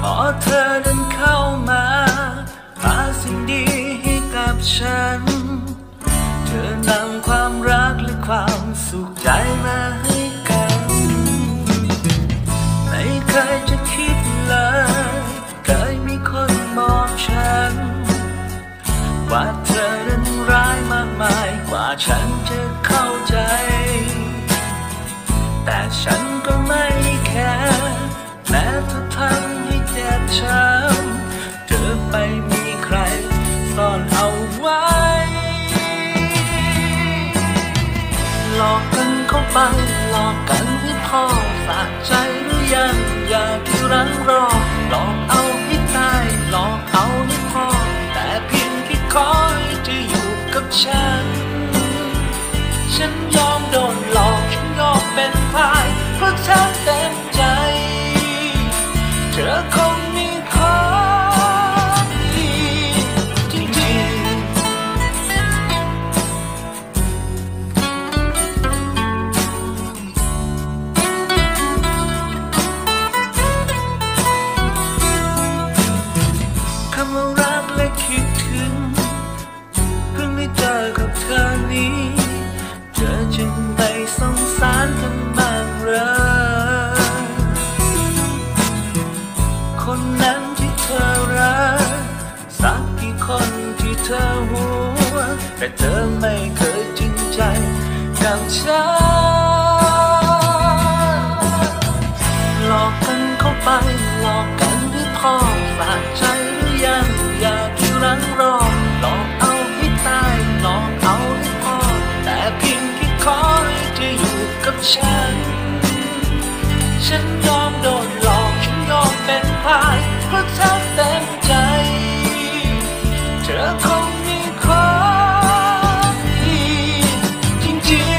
พอเธอเดินเข้ามาหาสิ่งดีให้กับฉันเธอนำความรักและความสุขใจมาให้กันไม่เคยจะคิดเลยเคยมีคนบอกฉันว่าเธอนั้นร้ายมากมายกว่าฉันจะเข้าใจแต่ฉันก็ไม่แคร์แม้เธอทำให้เจ็บช้ำเธอไปมีใครซ่อนเอาไว้หลอกกันเข้าไปหลอกกันให้พอสะใจหรือยังอย่าที่รั้งรอหลอกเอาให้ตายหลอกเอาให้พอแต่เพียงแค่ขอให้เธออยู่กับฉันยอมโดนหลอกฉันยอมเป็นพายเพราะเธอเต็มใจเธอคงมีของดีจริงๆคำว่ารักและคิดถึงเพิ่งได้เจอกับเธอนี้เธอจึงไม่สงสารกันบ้างเหรอคนนั้นที่เธอรักสักกี่คนที่เธอห่วงแต่เธอไม่เคยจริงใจกับฉันหลอกกันเข้าไปหลอกกันให้พอสะใจหรือยังอย่าที่รั้งรอหลอกเอาให้ตายหลอกเอาให้พอแต่เพียงขอให้เธออยู่กับฉันยอมโดนหลอกฉันยอมเป็นพายเพราะเธอเต็มใจเธอคงมีของดีจริง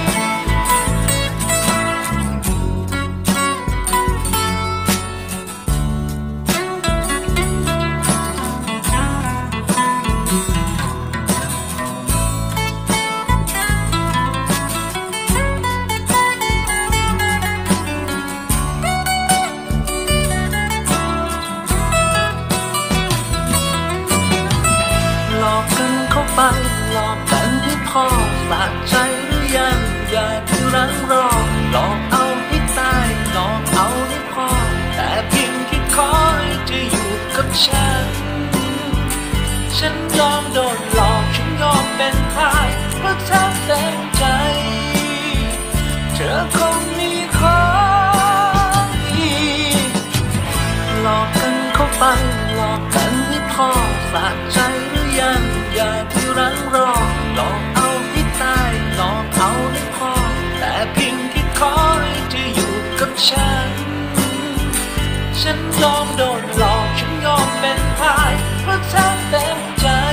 ไปหลอกกันให้พอสะใจหรือยังอย่าที่รั้งรอหลอกเอาให้ตายหลอกเอาให้พอแต่เพียงแค่ขอให้เธออยู่กับฉันยอมโดนหลอกฉันยอมเป็นพายเพราะเธอเต็มใจเธอคงมีของดีหลอกกันเข้าไปหลอกกันให้พอสะใจหรือยังอย่าที่รั้งรอหลอกเอาให้ตายหลอกเอาให้พอแต่เพียงแค่ขอให้เธออยู่กับฉันยอมโดนหลอกฉันยอมเป็นพายเพราะเธอเต็มใจ